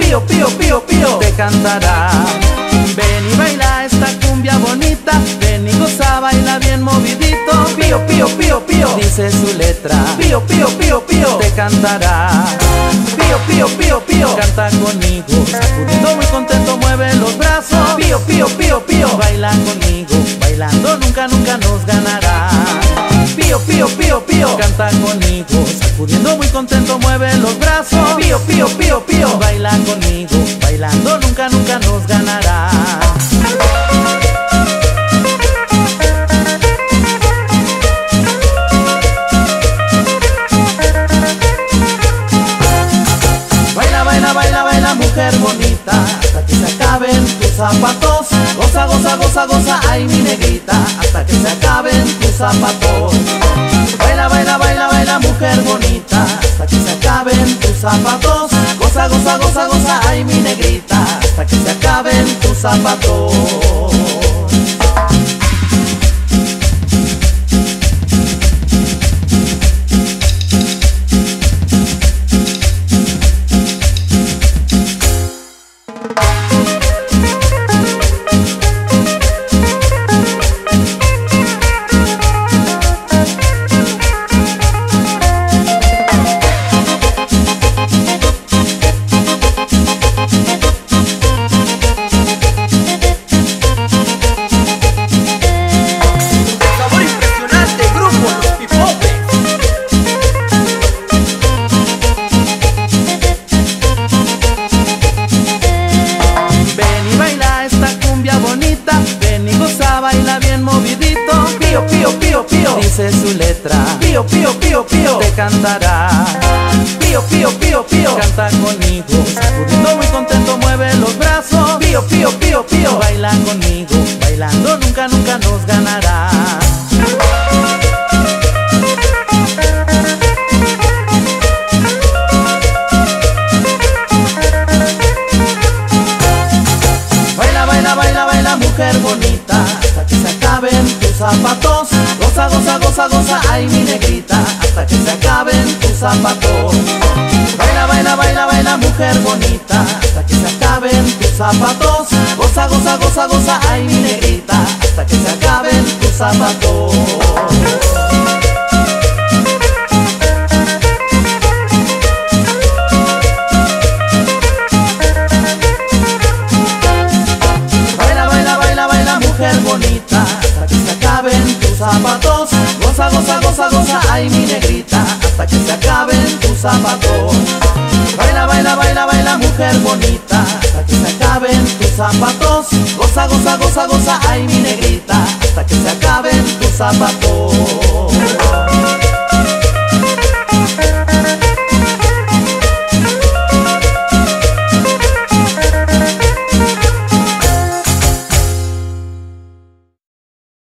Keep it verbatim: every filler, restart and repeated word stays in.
pío, pío, pío, pío, te cantará. Ven y baila esta cumbia bonita, ven y goza, baila bien movidito. pío, pío, pío, pío, dice su letra. pío, pío, pío, pío, te cantará. pío, pío, pío, pío, canta conmigo, sacudiendo muy contento, mueve los brazos. pío, pío, pío, pío, baila conmigo, bailando nunca, nunca nos ganará. pío, pío, pío, pío, canta conmigo, sacudiendo muy contento, mueve los brazos. pío, pío, pío, pío, baila conmigo, bailando nunca, nunca nos ganará. Baila, baila, baila, baila, mujer bonita, hasta que se acaben tus zapatos. Goza, goza, goza, goza, ay mi negrita, hasta que se acaben tus zapatos. Baila, baila, baila, baila, mujer bonita, hasta que se acaben tus zapatos. Goza, goza, goza, goza, ay mi negrita, hasta que se acaben tus zapatos. Baila bien movidito, pío, pío, pío, pío, dice su letra. pío, pío, pío, pío, te cantará. pío, pío, pío, pío, canta conmigo, sacudiendo muy contento, mueve los brazos. pío, pío, pío, pío, baila conmigo, bailando nunca, nunca nos ganará. Baila, baila, baila, baila, mujer bonita, hasta que se acaben tus zapatos. Goza, goza, goza, goza, ay mi negrita, hasta que se acaben tus zapatos. Baila, baila, baila, baila, mujer bonita, hasta que se acaben tus zapatos. Goza, goza, goza, goza, ay mi negrita, hasta que se acaben tus zapatos. Mujer bonita, hasta que se acaben tus zapatos. Goza, goza, goza, goza, ay mi negrita, hasta que se acaben tus zapatos. Baila, baila, baila, baila, mujer bonita, hasta que se acaben tus zapatos. Goza, goza, goza, goza, ay mi negrita, hasta que se acaben tus zapatos.